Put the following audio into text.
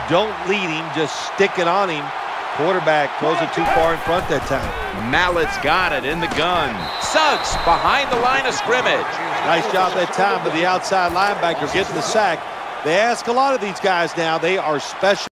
Don't lead him, just stick it on him. Quarterback throws it too far in front that time. Mallett's got it in the gun. Suggs behind the line of scrimmage. Nice job that time by the outside linebacker getting the sack. They ask a lot of these guys now. They are special.